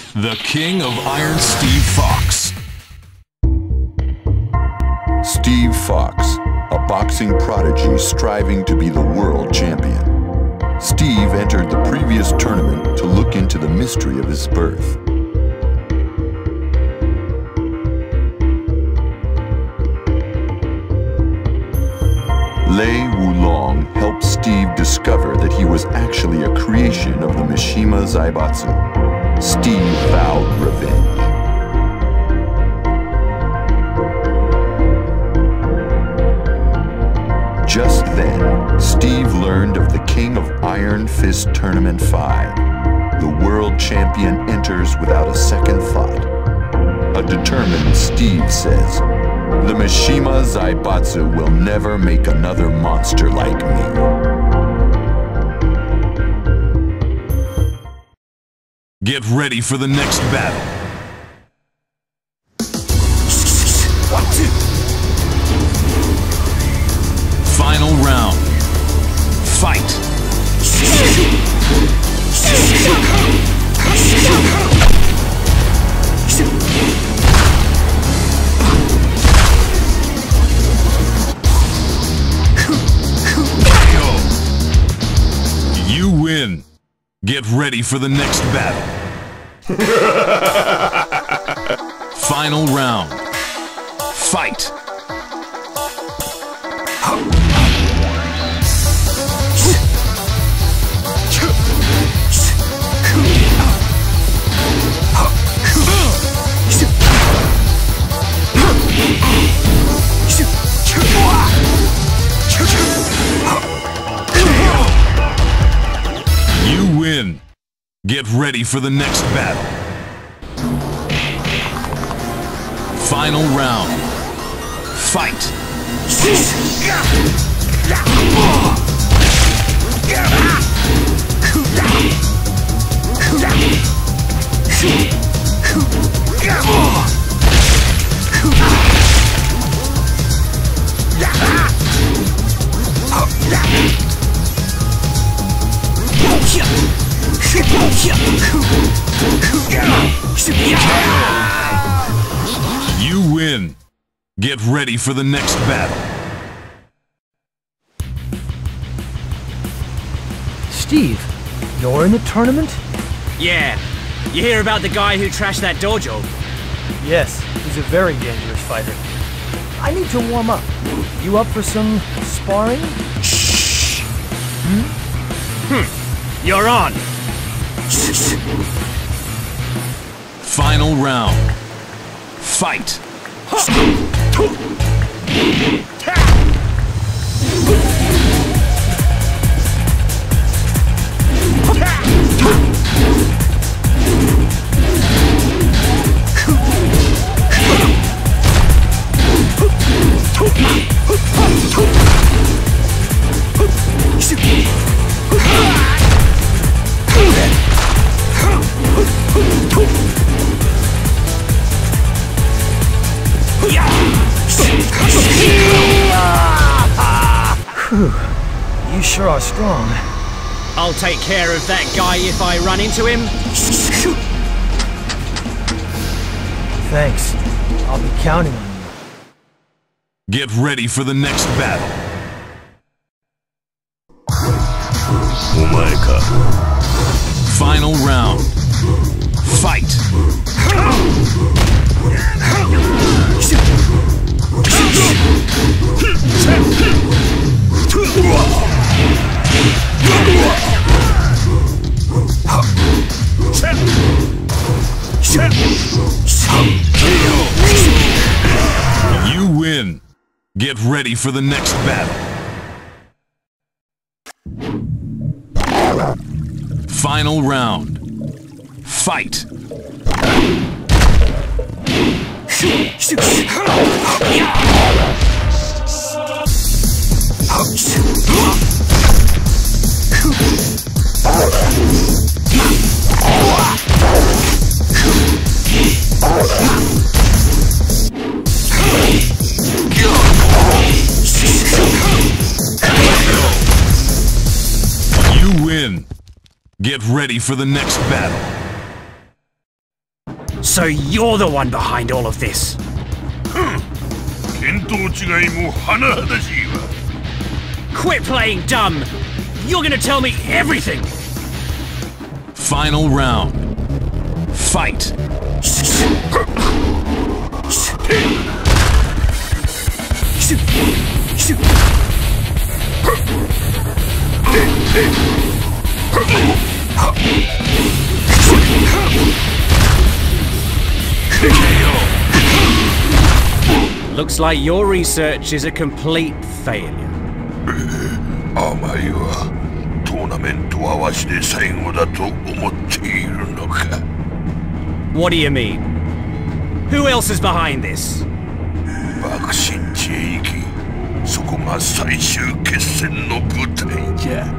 The King of Iron, Steve Fox. Steve Fox, a boxing prodigy striving to be the world champion. Steve entered the previous tournament to look into the mystery of his birth. Lei Wulong helped Steve discover that he was actually a creation of the Mishima Zaibatsu. Steve vowed revenge. Just then, Steve learned of the King of Iron Fist Tournament 5. The world champion enters without a second thought. A determined Steve says, "The Mishima Zaibatsu will never make another monster like me." Get ready for the next battle. Final round. Fight. You win. Get ready for the next battle. Final round. Fight. You win. Get ready for the next battle. Final round. Fight. You win. Get ready for the next battle. Steve, you're in the tournament? Yeah. You hear about the guy who trashed that dojo? Yes, he's a very dangerous fighter. I need to warm up. You up for some sparring? Shh. You're on. Final round. Fight. Whew. You sure are strong. I'll take care of that guy if I run into him. Thanks. I'll be counting on you. Get ready for the next battle. Final round. Fight. You win. Get ready for the next battle. Final round. Fight. You win. Get ready for the next battle. So you're the one behind all of this. 見当違いも甚だしいわ。 Quit playing dumb! You're gonna tell me everything! Final round. Fight. Looks like your research is a complete failure. あまりはトーナメント合わしで最後だと思っているのか。 What do you mean? Who else is behind this? 爆心地へ行き、そこが最終決戦の舞台じゃ。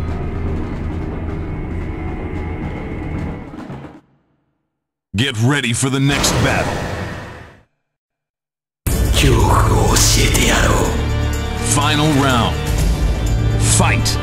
Get ready for the next battle. 恐怖を教えてやろう。 Final round. Fight.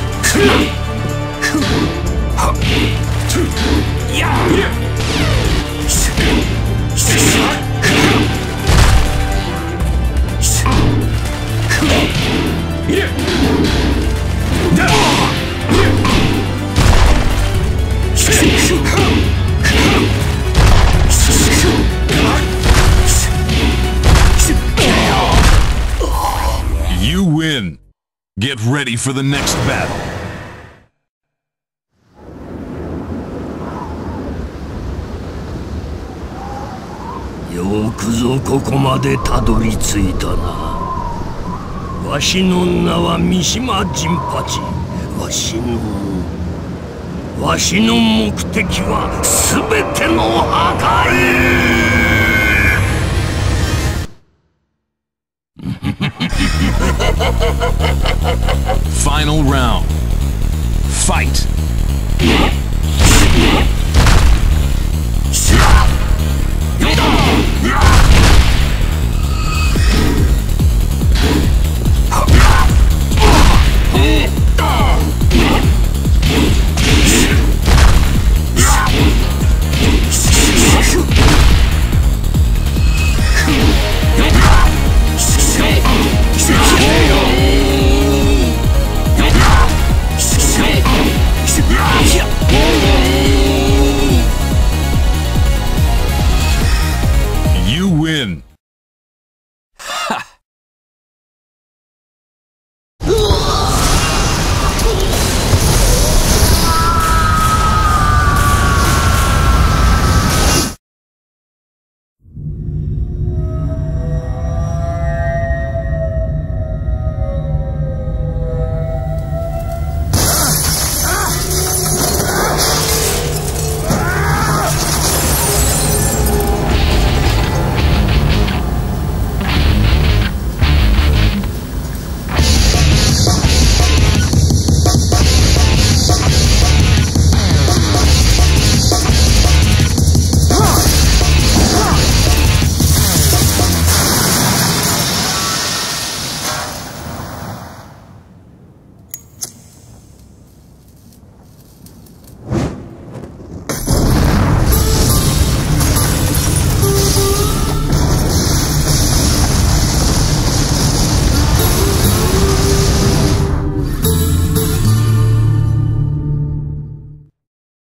You win. Get ready for the next battle. よくぞここまでたどり着いたな。わしの名は三島陣八。わしの目的は全ての破壊。 Final round. Fight.